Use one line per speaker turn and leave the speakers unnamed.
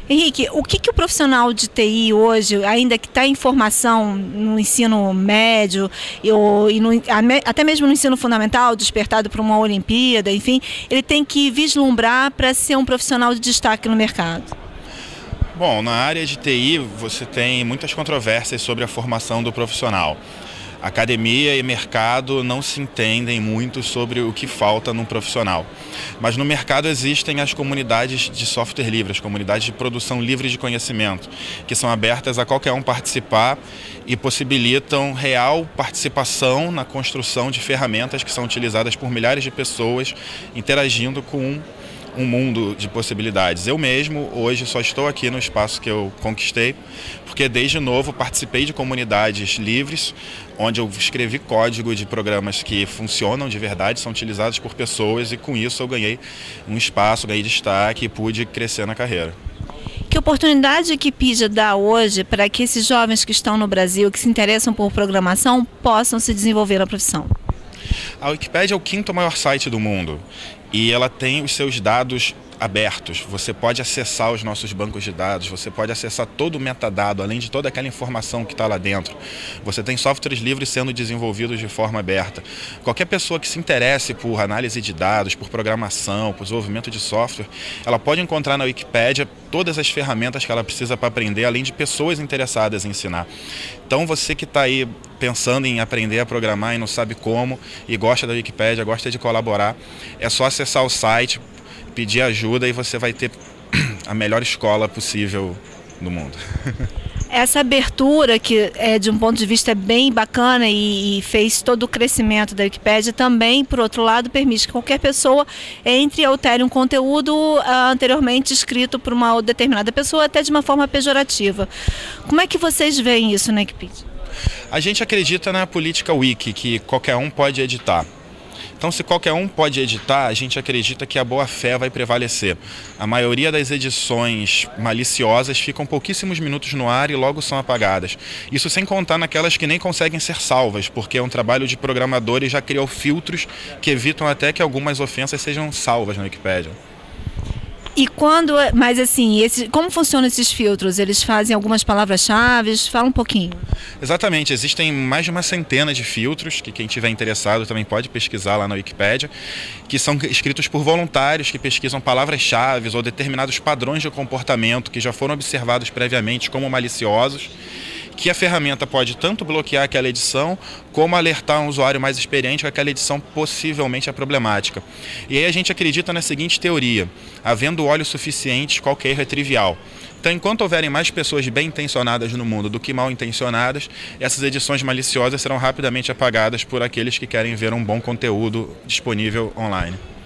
Henrique, o que o profissional de TI hoje, ainda que está em formação no ensino médio até mesmo no ensino fundamental, despertado por uma Olimpíada, enfim, ele tem que vislumbrar para ser um profissional de destaque no mercado?
Bom, na área de TI você tem muitas controvérsias sobre a formação do profissional. Academia e mercado não se entendem muito sobre o que falta num profissional. Mas no mercado existem as comunidades de software livre, as comunidades de produção livre de conhecimento, que são abertas a qualquer um participar e possibilitam real participação na construção de ferramentas que são utilizadas por milhares de pessoas interagindo com um mundo de possibilidades. Eu mesmo, hoje, só estou aqui no espaço que eu conquistei, porque desde novo participei de comunidades livres, onde eu escrevi código de programas que funcionam de verdade, são utilizados por pessoas, e com isso eu ganhei um espaço, ganhei destaque e pude crescer na carreira.
Que oportunidade a Wikipedia dá hoje para que esses jovens que estão no Brasil, que se interessam por programação, possam se desenvolver na profissão?
A Wikipédia é o 5º maior site do mundo e ela tem os seus dados abertos. Você pode acessar os nossos bancos de dados, você pode acessar todo o metadado, além de toda aquela informação que está lá dentro. Você tem softwares livres sendo desenvolvidos de forma aberta. Qualquer pessoa que se interesse por análise de dados, por programação, por desenvolvimento de software, ela pode encontrar na Wikipédia todas as ferramentas que ela precisa para aprender, além de pessoas interessadas em ensinar. Então você que está aí pensando em aprender a programar e não sabe como, e gosta da Wikipédia, gosta de colaborar, é só acessar o site, pedir ajuda e você vai ter a melhor escola possível do mundo.
Essa abertura, que de um ponto de vista bem bacana e fez todo o crescimento da Wikipédia, também, por outro lado, permite que qualquer pessoa entre e altere um conteúdo anteriormente escrito por uma determinada pessoa, até de uma forma pejorativa. Como é que vocês veem isso na Wikipedia?
A gente acredita na política wiki, que qualquer um pode editar. Então, se qualquer um pode editar, a gente acredita que a boa-fé vai prevalecer. A maioria das edições maliciosas ficam pouquíssimos minutos no ar e logo são apagadas. Isso sem contar naquelas que nem conseguem ser salvas, porque é um trabalho de programador e já criou filtros que evitam até que algumas ofensas sejam salvas na Wikipédia.
Mas assim, como funcionam esses filtros? Eles fazem algumas palavras-chave? Fala um pouquinho.
Exatamente, existem mais de uma centena de filtros, que quem tiver interessado também pode pesquisar lá na Wikipédia, que são escritos por voluntários que pesquisam palavras-chave ou determinados padrões de comportamento que já foram observados previamente como maliciosos, que a ferramenta pode tanto bloquear aquela edição, como alertar um usuário mais experiente que aquela edição possivelmente é problemática. E aí a gente acredita na seguinte teoria: havendo olhos suficientes, qualquer erro é trivial. Então, enquanto houverem mais pessoas bem intencionadas no mundo do que mal intencionadas, essas edições maliciosas serão rapidamente apagadas por aqueles que querem ver um bom conteúdo disponível online.